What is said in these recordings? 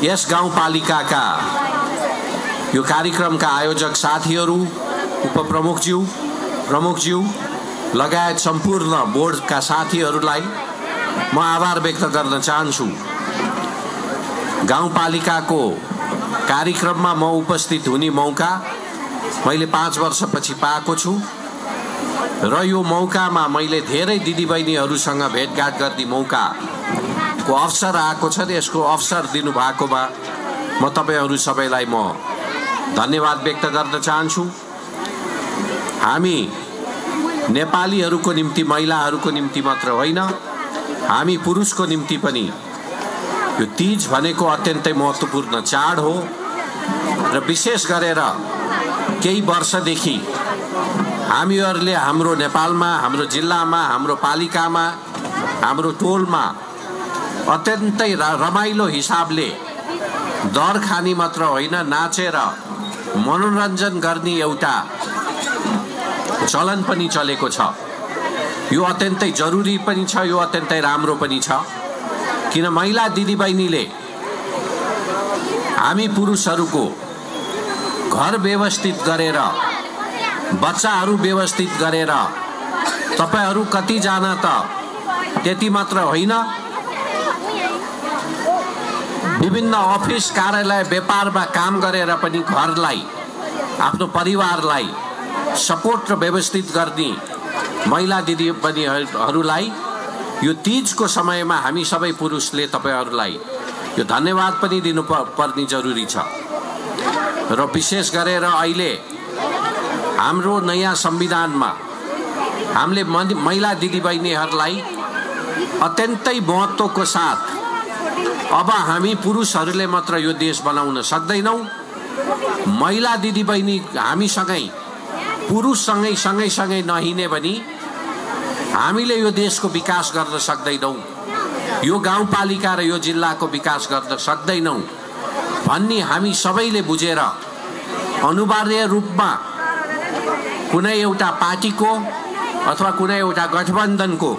यस गाउँपालिकाका यो कार्यक्रमका आयोजक साथीहरू, उपप्रमुखज्यू, प्रमुखज्यू लगायत सम्पूर्ण बोर्डका साथीहरूलाई म आभार व्यक्त गर्न चाहन्छु। गाउँपालिकाको कार्यक्रममा म उपस्थित हुने मौका मैले 5 वर्षपछि पाएको छु र यो मौकामा मैले धेरै दिदीबहिनीहरूसँग भेटघाट गर्ने मौकाको अवसर आएको छ। यसको अवसर दिनुभएकोमा म तपाईहरू सबैलाई म धन्यवाद व्यक्त गर्न चाहन्छु। हामी नेपालीहरूको निम्ति, महिलाहरूको निम्ति मात्र होइन, हामी पुरुषको निम्ति पनि यो तीज भनेको अत्यन्तै महत्त्वपूर्ण चाड हो र विशेष गरेर केही वर्षदेखि हामीहरूले हाम्रो नेपालमा, हाम्रो जिल्लामा, हाम्रो पालिकामा, हाम्रो टोलमा अत्यन्तै रमाइलो हिसाबले दर खानी मात्र होइन, नाचेर मनोरञ्जन गर्ने एउटा चलन पनि चलेको छ। यो अत्यन्तै जरुरी पनि छ, यो अत्यन्तै राम्रो पनि छ। किन महिला दिदीबहिनीले हामी पुरुषहरूको घर व्यवस्थित गरेर, बच्चाहरू व्यवस्थित गरेर, तपाईहरू कतिजना त त्यति मात्र होइन, विभिन्न अफिस, कार्यालय, व्यापारमा काम गरेर पनि घरलाई, आफ्नो परिवारलाई सपोर्ट र व्यवस्थित गर्ने महिला दिदीबहिनीहरूलाई यो तीजको समयमा हामी सबै पुरुषले तपाईहरूलाई यो धन्यवाद पनि दिनु पर्ने जरुरी छ। र विशेष गरेर अहिले हाम्रो नयाँ संविधानमा हामीले महिला दिदीबहिनीहरूलाई अत्यन्तै महत्त्वको साथ अब हामी पुरुषहरूले मात्र यो देश बनाउन सक्दैनौँ। महिला दिदीबहिनी हामीसँगै, पुरुषसँगै सँगै नहिँडे भने हामीले यो देशको विकास गर्न सक्दैनौँ, यो गाउँपालिका र यो जिल्लाको विकास गर्न सक्दैनौँ भन्ने हामी सबैले बुझेर अनिवार्य रूपमा कुनै एउटा पार्टीको अथवा कुनै एउटा गठबन्धनको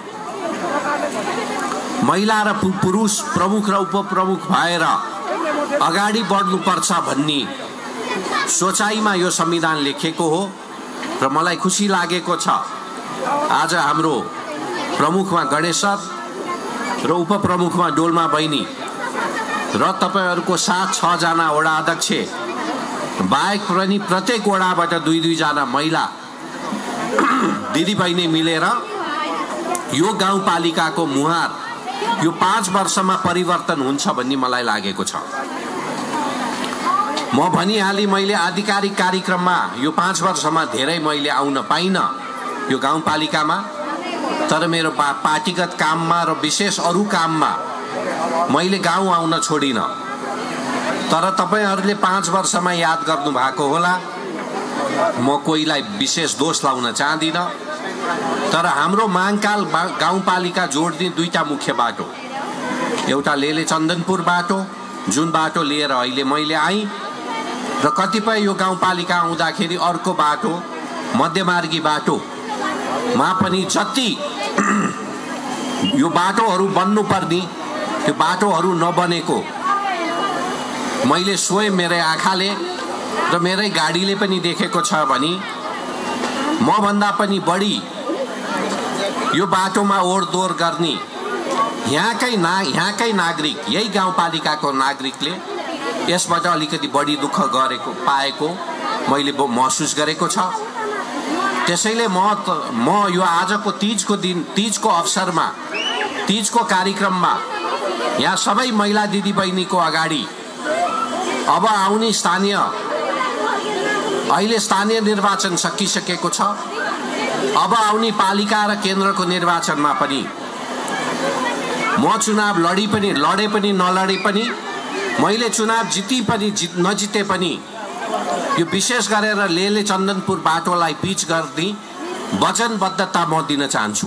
महिला र पुरुष प्रमुख र उपप्रमुख भएर अगाडि बढ्नुपर्छ भन्ने सोचाइमा यो संविधान लेखेको हो र मलाई खुसी लागेको छ आज हाम्रो प्रमुखमा गणेश सर र उपप्रमुखमा डोल्मा बहिनी र तपाईहरूको साथ 6 जना वडा अध्यक्ष बाहेक पनि प्रत्येक वडाबाट 2-2 जना महिला दिदीबहिनी मिलेर यो गाउँपालिकाको मुहार यो 5 वर्षमा परिवर्तन हुन्छ भन्ने मलाई लागेको छ। म भनिहालेँ, मैले आधिकारिक कार्यक्रममा यो 5 वर्षमा धेरै मैले आउन पाइनँ यो गाउँपालिकामा, तर मेरो पार्टीगत काममा र विशेष अरू काममा मैले गाउँ आउन छोडिनँ। तर तपाईहरूले 5 वर्षमा याद गर्नु भएको होला, म कोहीलाई विशेष दोष लाउन चाहदिनँ, तर हाम्रो महाकाल गाउँपालिका जोड्ने 2टा मुख्य बाटो, एउटा लेले चन्दनपुर बाटो, जुन बाटो लिएर अहिले मैले आएँ, र कतिपय यो गाउँपालिका आउँदाखेरि अर्को बाटो, मध्यमार्गी बाटो मा पनि जति यो बाटोहरू बन्नुपर्ने त्यो बाटोहरू नबनेको मैले स्वयं मेरै आँखाले र मेरै गाडीले पनि देखेको छ भने म भन्दा पनि बढी यो बाटोमा ओहोरदोहोर गर्ने यहाँकै नागरिक, यही गाउँपालिकाको नागरिकले यसबाट अलिकति बढी दुःख पाएको मैले महसुस गरेको छ। त्यसैले म यो आजको तीजको अवसरमा, तीजको कार्यक्रममा यहाँ सबै महिला दिदीबहिनीको अगाडि अब आउने अहिले स्थानीय निर्वाचन सकिसकेको छ, अब आउने पालिका र केन्द्रको निर्वाचनमा पनि म चुनाव लडे पनि नलडे पनि, मैले चुनाव नजिते पनि यो विशेष गरेर लेले चन्दनपुर बाटोलाई पिच गर्ने वचनबद्धता म दिन चाहन्छु।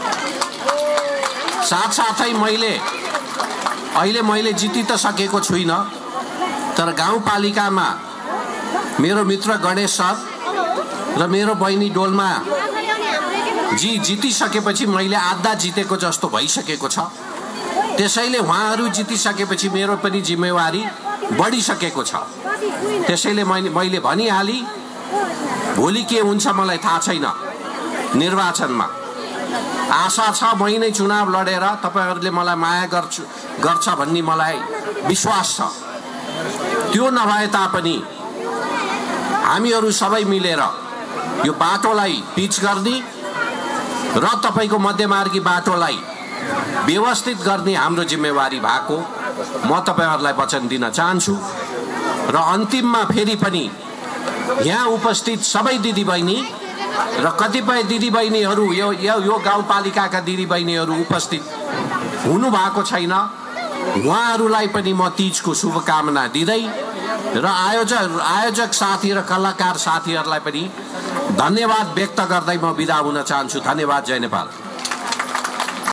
साथसाथै अहिले मैले जिति त सकेको छुइनँ, तर गाउँपालिकामा मेरो मित्र गणेश सर र मेरो बहिनी डोल्मा जितिसकेपछि मैले आधा जितेको जस्तो भइसकेको छ। त्यसैले उहाँहरू जितिसकेपछि मेरो पनि जिम्मेवारी बढिसकेको छ। त्यसैले मैले भनिहाली, भोलि के हुन्छ मलाई थाहा छैन। निर्वाचनमा आशा छ मै नै चुनाव लडेर तपाईहरूले मलाई माया गर्छ भन्ने मलाई विश्वास छ। त्यो नभए तापनि हामीहरू सबै मिलेर यो बाटोलाई पिच गर्ने र तपाईको मध्यमार्गी बाटोलाई व्यवस्थित गर्ने हाम्रो जिम्मेवारी भएको म तपाईहरूलाई वचन दिन चाहन्छु। र अन्तिममा फेरि पनि यहाँ उपस्थित सबै दिदीबहिनी र कतिपय दिदीबहिनीहरू यो गाउँपालिकाका दिदीबहिनीहरू उपस्थित हुनु भएको छैन, उहाँहरूलाई पनि म तीजको शुभकामना दिँदै र आयोजक साथी र कलाकार साथीहरूलाई पनि धन्यवाद व्यक्त गर्दै म बिदा हुन चाहन्छु। धन्यवाद। जय नेपाल।